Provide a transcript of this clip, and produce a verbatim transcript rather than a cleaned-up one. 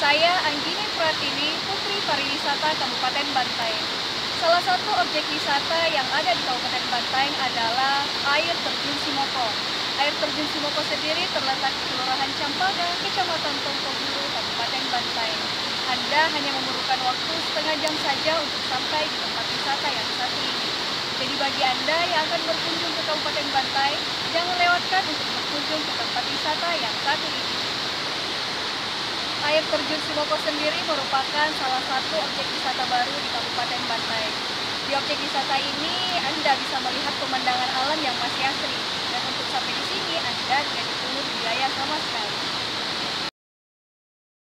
Saya Anggini Pratiwi, Putri Pariwisata Kabupaten Bantaeng. Salah satu objek wisata yang ada di Kabupaten Bantaeng adalah air terjun Simoko. Air terjun Simoko sendiri terletak di Kelurahan Campaga, Kecamatan Tongkoguru, Kabupaten Bantaeng. Anda hanya memerlukan waktu setengah jam saja untuk sampai di tempat wisata yang satu ini. Jadi bagi Anda yang akan berkunjung ke Kabupaten Bantaeng, jangan lewatkan untuk berkunjung ke tempat wisata yang satu ini. Air terjun Simoko sendiri merupakan salah satu objek wisata baru di Kabupaten Bantaeng. Di objek wisata ini, Anda bisa melihat pemandangan alam yang masih asri. Dan untuk sampai di sini, Anda tidak dipungut biaya sama sekali.